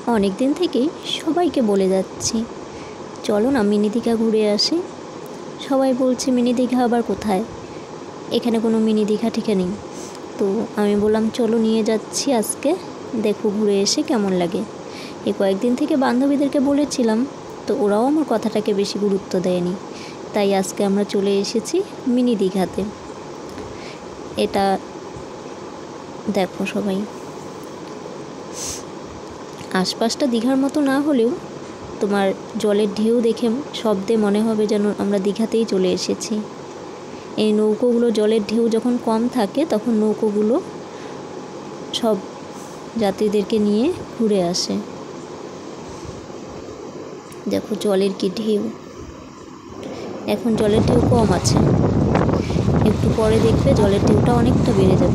অনেক দিন থেকেই সবাইকে বলে যাচ্ছি, চলো না মিনি দীঘা ঘুরে আসি। সবাই বলছে মিনি দীঘা আবার কোথায়, এখানে কোনো মিনি দীঘা ঠিকা নেই। তো আমি বললাম চলো নিয়ে যাচ্ছি আজকে, দেখো ঘুরে এসে কেমন লাগে। এই কয়েকদিন থেকে বান্ধবীদেরকে বলেছিলাম, তো ওরাও আমার কথাটাকে বেশি গুরুত্ব দেয়নি। তাই আজকে আমরা চলে এসেছি মিনি দীঘাতে। এটা দেখো সবাই, আশপাশটা দীঘার মতো না হলেও তোমার জলের ঢেউ দেখে শব্দে মনে হবে যেন আমরা দীঘাতেই চলে এসেছি। এই নৌকোগুলো, জলের ঢেউ যখন কম থাকে তখন নৌকোগুলো সব যাত্রীদেরকে নিয়ে ঘুরে আসে। দেখো জলের কি ঢেউ, এখন জলের ঢেউ কম আছে, একটু পরে দেখবে জলের ঢেউটা অনেকটা বেড়ে যাবে।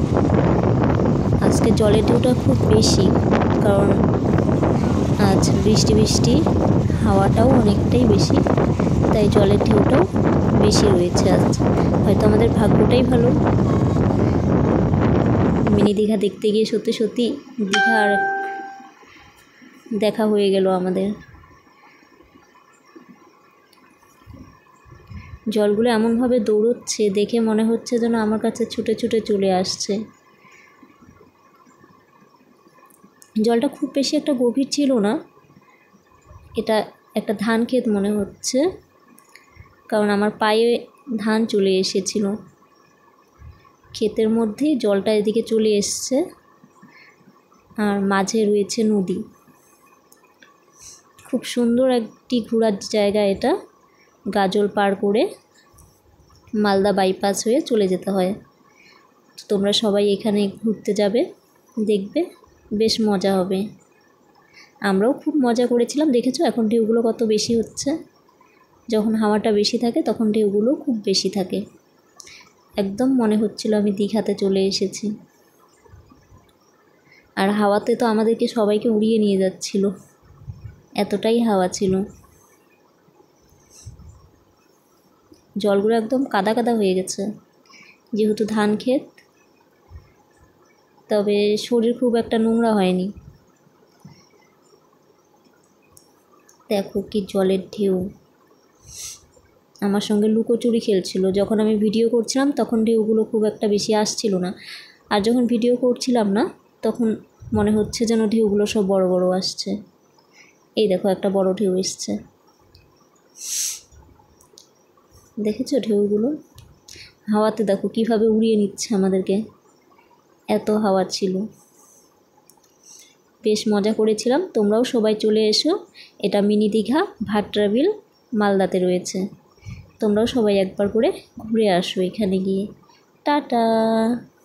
আজকে জলের ঢেউটা খুব বেশি, কারণ আজ বৃষ্টি হাওয়াটাও অনেকটাই বেশি, তাই জলের ঢেউটাও বেশি রয়েছে আজ। হয়তো আমাদের ভাগ্যটাই ভালো, মিনি দীঘা দেখতে গিয়ে সত্যি দীঘার দেখা হয়ে গেল আমাদের। জলগুলো এমনভাবে দৌড়চ্ছে, দেখে মনে হচ্ছে যেন আমার কাছে ছুটে চলে আসছে। জলটা খুব বেশি একটা গভীর ছিল না, এটা একটা ধান ক্ষেত মনে হচ্ছে, কারণ আমার পায়ে ধান চলে এসেছিল। ক্ষেতের মধ্যেই জলটা এদিকে চলে এসছে, আর মাঝে রয়েছে নদী। খুব সুন্দর একটি ঘোরার জায়গা এটা। গাজল পার করে মালদা বাইপাস হয়ে চলে যেতে হয়। তোমরা সবাই এখানে ঘুরতে যাবে, দেখবে বেশ মজা হবে। আমরাও খুব মজা করেছিলাম। দেখেছো এখন ঢেউগুলো কত বেশি হচ্ছে। যখন হাওয়াটা বেশি থাকে তখন ঢেউগুলো খুব বেশি থাকে। একদম মনে হচ্ছিল আমি দীঘাতে চলে এসেছি। আর হাওয়াতে তো আমাদেরকে সবাইকে উড়িয়ে নিয়ে যাচ্ছিল, এতটাই হাওয়া ছিল। জলগুলো একদম কাদা হয়ে গেছে, যেহেতু ধান ক্ষেত, তবে শরীর খুব একটা নোংরা হয়নি। দেখো কি জলের ঢেউ। আমার সঙ্গে লুকোচুরি খেলছিল। যখন আমি ভিডিও করছিলাম তখন ঢেউগুলো খুব একটা বেশি আসছিল না, আর যখন ভিডিও করছিলাম না তখন মনে হচ্ছে যেন ঢেউগুলো সব বড় আসছে। এই দেখো একটা বড় ঢেউ এসছে, দেখেছো ঢেউগুলো? হাওয়াতে দেখো কিভাবে উড়িয়ে নিচ্ছে আমাদেরকে, এত হাওয়া ছিল। বেশ মজা করেছিলাম। তোমরাও সবাই চলে এসো। এটা মিনি দীঘা ভাট্রাবিল মালদাতে রয়েছে। তোমরাও সবাই একবার করে ঘুরে আসো এখানে গিয়ে। টাটা।